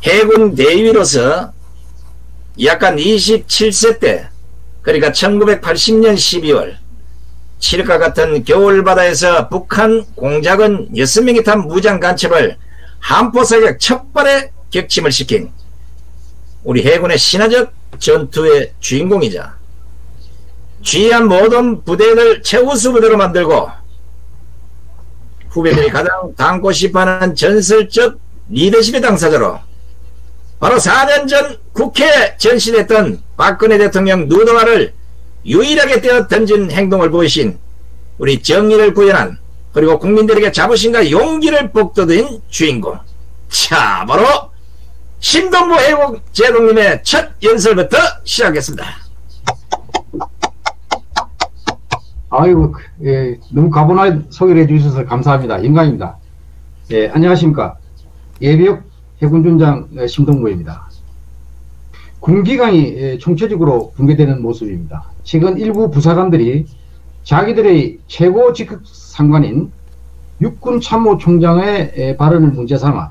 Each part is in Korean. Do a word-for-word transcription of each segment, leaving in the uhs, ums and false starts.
해군 대위로서 약간 이십칠 세 때, 그러니까 천구백팔십 년 십이월 칠흑과 같은 겨울바다에서 북한 공작은 여섯 명이 탄 무장 간첩을 함포사격 첫발에 격침을 시킨 우리 해군의 신화적 전투의 주인공이자 귀한 모든 부대를 최우수 부대로 만들고 후배들이 가장 닮고 싶어하는 전설적 리더십의 당사자로 바로 사 년 전 국회에 전시됐던 박근혜 대통령 누드화를 유일하게 떼어 던진 행동을 보이신 우리 정의를 구현한, 그리고 국민들에게 자부심과 용기를 북돋은 주인공, 자 바로 신동부 해국제독님의 첫 연설부터 시작하겠습니다. 아이고, 예, 너무 가분하게 소개를 해주셔서 감사합니다. 영광입니다. 예, 안녕하십니까. 예비역 해군준장 신동부입니다. 군기강이 총체적으로 붕괴되는 모습입니다. 최근 일부 부사관들이 자기들의 최고 직급 상관인 육군참모총장의 발언을 문제 삼아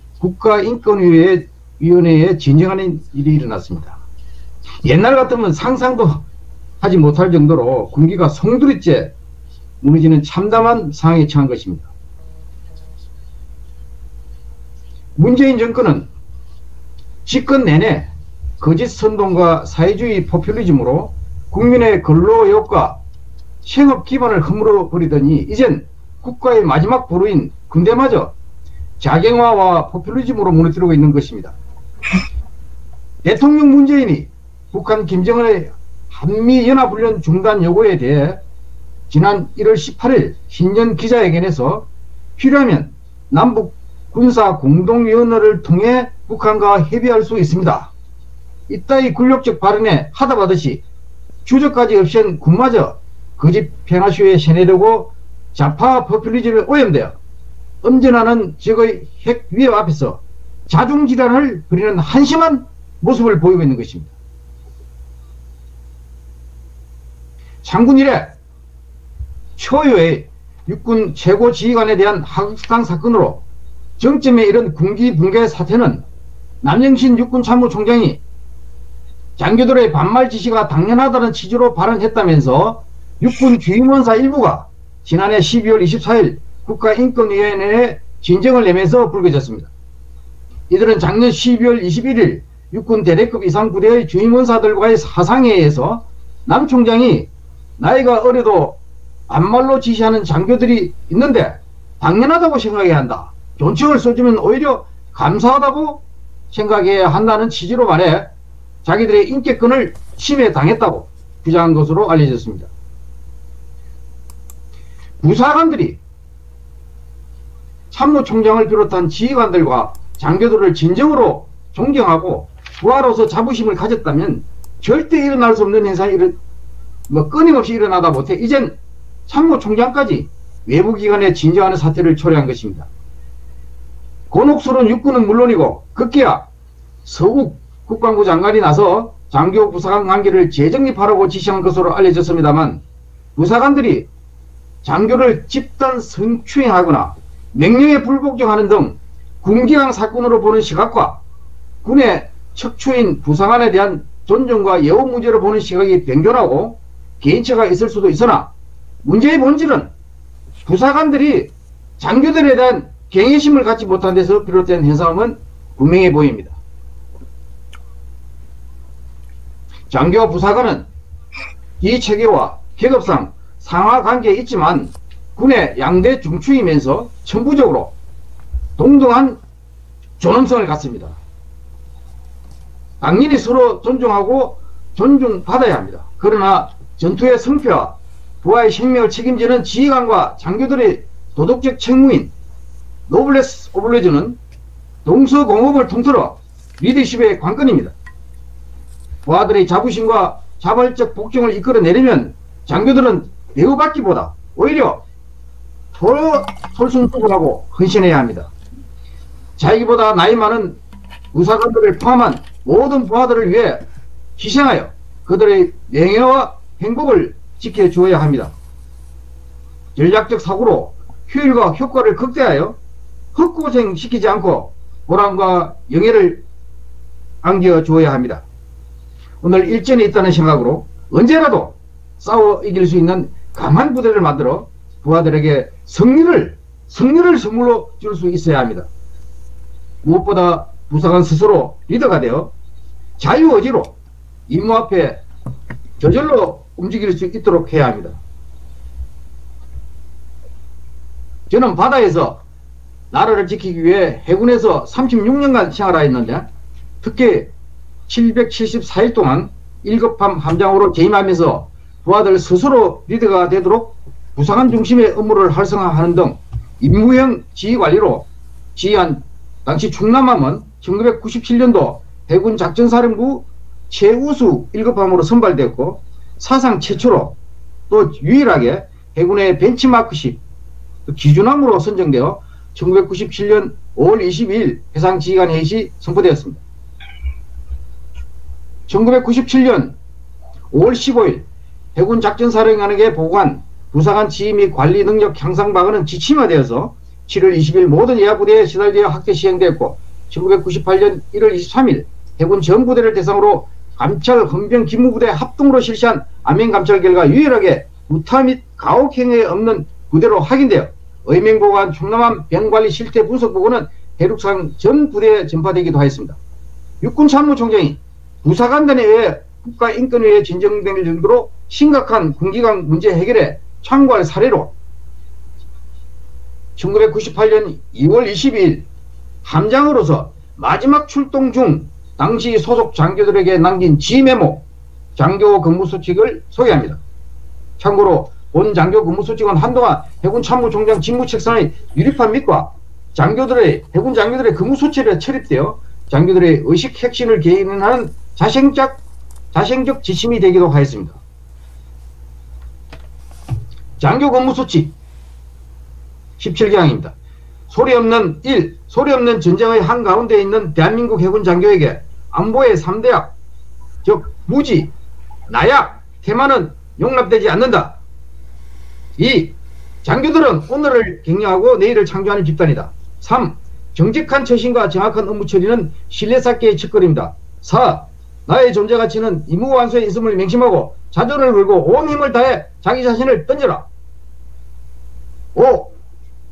국가인권위원회에 진정하는 일이 일어났습니다. 옛날 같으면 상상도 하지 못할 정도로 군기가 송두리째 무너지는 참담한 상황에 처한 것입니다. 문재인 정권은 집권 내내 거짓 선동과 사회주의 포퓰리즘으로 국민의 근로욕과 생업 기반을 허물어 버리더니 이젠 국가의 마지막 보루인 군대마저 자경화와 포퓰리즘으로 무너뜨리고 있는 것입니다. 대통령 문재인이 북한 김정은의 한미연합훈련 중단 요구에 대해 지난 일월 십팔일 신년 기자회견에서 필요하면 남북 군사 공동위원회를 통해 북한과 협의할 수 있습니다. 이따위 굴욕적 발언에 하다하듯이 주저까지 없앤 군마저 거짓 평화쇼에 세뇌되고 좌파 포퓰리즘에 오염되어 엄전하는 적의 핵 위협 앞에서 자중질환을 부리는 한심한 모습을 보이고 있는 것입니다. 창군 이래 초유의 육군 최고 지휘관에 대한 하극상 사건으로 정점에 이른 군기 붕괴 사태는 남영신 육군참모총장이 장교들의 반말 지시가 당연하다는 취지로 발언했다면서 육군 주임원사 일부가 지난해 십이월 이십사일 국가인권위원회에 진정을 내면서 불거졌습니다. 이들은 작년 십이월 이십일일 육군 대대급 이상 부대의 주임원사들과의 사상회의에서 남 총장이 나이가 어려도 반말로 지시하는 장교들이 있는데 당연하다고 생각해야 한다. 존칭을 써주면 오히려 감사하다고 생각해야 한다는 취지로 말해 자기들의 인격권을 침해당했다고 주장한 것으로 알려졌습니다. 부사관들이 참모총장을 비롯한 지휘관들과 장교들을 진정으로 존경하고 부하로서 자부심을 가졌다면 절대 일어날 수 없는 현상이 일어, 뭐 끊임없이 일어나다 못해 이젠 참모총장까지 외부기관에 진정하는 사태를 초래한 것입니다. 곤혹스러운 육군은 물론이고 급기야 서욱 국방부 장관이 나서 장교 부사관 관계를 재정립하라고 지시한 것으로 알려졌습니다만 부사관들이 장교를 집단 성추행하거나 명령에 불복종하는 등 군기강 사건으로 보는 시각과 군의 척추인 부사관에 대한 존중과 예우 문제로 보는 시각이 변경하고 개인차가 있을 수도 있으나 문제의 본질은 부사관들이 장교들에 대한 경외심을 갖지 못한 데서 비롯된 현상은 분명해 보입니다. 장교와 부사관은 이 체계와 계급상 상하관계에 있지만 군의 양대 중추이면서 천부적으로 동등한 존엄성을 갖습니다. 당연히 서로 존중하고 존중받아야 합니다. 그러나 전투의 성패와 부하의 생명을 책임지는 지휘관과 장교들의 도덕적 책무인 노블레스 오블레즈는 동서공업을 통틀어 리더십의 관건입니다. 부하들의 자부심과 자발적 복종을 이끌어내려면 장교들은 대우받기보다 오히려 더 솔선수범하고 헌신해야 합니다. 자기보다 나이 많은 부사관들을 포함한 모든 부하들을 위해 희생하여 그들의 명예와 행복을 지켜주어야 합니다. 전략적 사고로 효율과 효과를 극대하여 헛고생시키지 않고 보람과 영예를 안겨주어야 합니다. 오늘 일전에 있다는 생각으로 언제라도 싸워 이길 수 있는 강한 부대를 만들어 부하들에게 승리를 승리를 선물로 줄 수 있어야 합니다. 무엇보다 부사관 스스로 리더가 되어 자유의지로 임무 앞에 저절로 움직일 수 있도록 해야 합니다. 저는 바다에서 나라를 지키기 위해 해군에서 삼십육 년간 생활하였는데 특히 칠백칠십사 일 동안 일 급함 함장으로 재임하면서 부하들 스스로 리더가 되도록 부사관 중심의 업무를 활성화하는 등 임무형 지휘관리로 지휘한 당시 충남함은 천구백구십칠 년도 해군 작전사령부 최우수 일 급함으로 선발되었고 사상 최초로 또 유일하게 해군의 벤치마크식 기준함으로 선정되어 천구백구십칠 년 오월 이십이일 해상지휘관 회의 시 선포되었습니다. 천구백구십칠 년 오월 십오일 해군 작전사령관에게 보고한 부사관 지휘 및 관리 능력 향상 방안은 지침화되어서 칠월 이십일 모든 예하부대에 시달되어 학대 시행되었고 천구백구십팔 년 일월 이십삼일 해군 전부대를 대상으로 감찰, 헌병, 기무부대 합동으로 실시한 안면감찰 결과 유일하게 구타 및 가혹 행위에 없는 부대로 확인되어 의명보고한 충남함 병관리 실태 분석 보고는 해륙상 전 부대에 전파되기도 하였습니다. 육군참모총장이 부사관단에 의해 국가인권위에 진정될 정도로 심각한 군기강 문제 해결에 참고할 사례로 천구백구십팔 년 이월 이십이일 함장으로서 마지막 출동 중 당시 소속 장교들에게 남긴 지메모 장교 근무수칙을 소개합니다. 참고로 본 장교 근무수칙은 한동안 해군 참모총장 직무책상의 유리판 밑과 장교들의 해군 장교들의 근무수칙에 철입되어 장교들의 의식 혁신을 개인하는 자생적 자생적 지침이 되기도 하였습니다. 장교 근무수칙 십칠 강입니다. 소리 없는 일. 소리 없는 전쟁의 한가운데 있는 대한민국 해군 장교에게 안보의 삼 대약, 즉 무지, 나약, 태만은 용납되지 않는다. 이. 장교들은 오늘을 격려하고 내일을 창조하는 집단이다. 삼. 정직한 처신과 정확한 업무 처리는 신뢰 쌓기의 첫걸음이다. 사. 나의 존재 가치는 임무 완수에 있음을 명심하고 자존을 걸고 온 힘을 다해 자기 자신을 던져라. 오.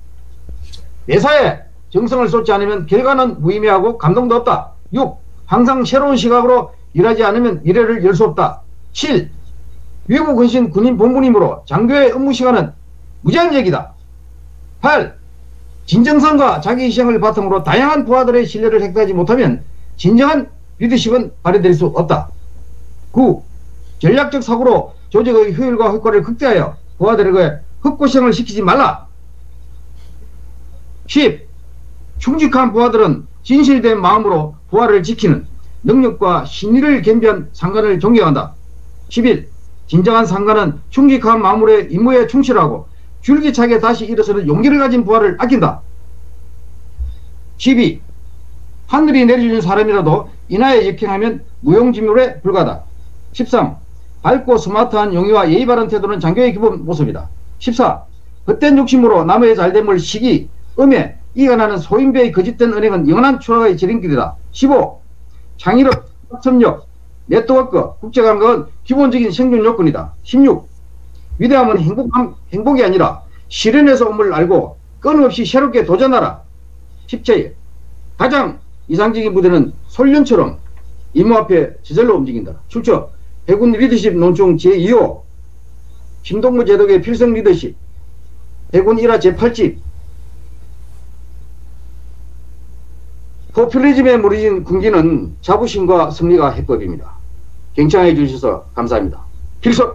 매사에 정성을 쏟지 않으면 결과는 무의미하고 감동도 없다. 육. 항상 새로운 시각으로 일하지 않으면 미래를 열 수 없다. 칠. 위국 근신 군인 본분이므로 장교의 업무 시간은 무제한적이다. 팔. 진정성과 자기희생을 바탕으로 다양한 부하들의 신뢰를 획득하지 못하면 진정한 리더십은 발휘될 수 없다. 구. 전략적 사고로 조직의 효율과 효과를 극대하여 부하들에게 헛고생을 시키지 말라. 십. 충직한 부하들은 진실된 마음으로 부하를 지키는 능력과 신의를 겸비한 상관을 존경한다. 십일. 진정한 상관은 충직한 마음으로 임무에 충실하고 줄기차게 다시 일어서는 용기를 가진 부하를 아낀다. 십이. 하늘이 내려주는 사람이라도 인하에 역행하면 무용지물에 불과하다. 십삼. 밝고 스마트한 용의와 예의 바른 태도는 장교의 기본 모습이다. 십사. 헛된 욕심으로 남의 잘됨을 시기, 음해, 이가 나는 소인배의 거짓된 은행은 영원한 추락의 지름길이다. 십오. 창의력, 협력, 네트워크, 국제관계는 기본적인 생존 요건이다. 십육. 위대함은 행복, 행복이 아니라 실현에서 업무를 알고 끊임없이 새롭게 도전하라. 십칠. 가장 이상적인 부대는 솔련처럼 임무 앞에 저절로 움직인다. 출처 해군 리더십 논총 제이 호 김동무 제독의 필성 리더십 해군 일화 제팔 집 포퓰리즘에 무너진 군기는 자부심과 승리가 해법입니다. 경청해 주셔서 감사합니다. 필성.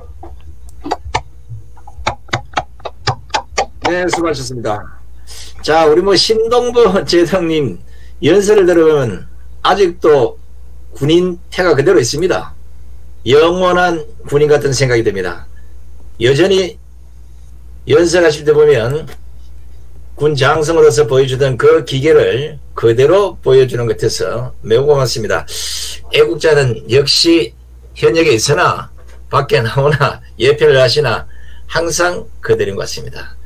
네, 수고하셨습니다. 자, 우리 뭐 신동부 제독님 연설을 들으면 아직도 군인 태가 그대로 있습니다. 영원한 군인 같은 생각이 듭니다. 여전히 연설하실 때 보면 군 장성으로서 보여주던 그 기계를 그대로 보여주는 것 같아서 매우 고맙습니다. 애국자는 역시 현역에 있으나 밖에 나오나 예편을 하시나 항상 그대로인 것 같습니다.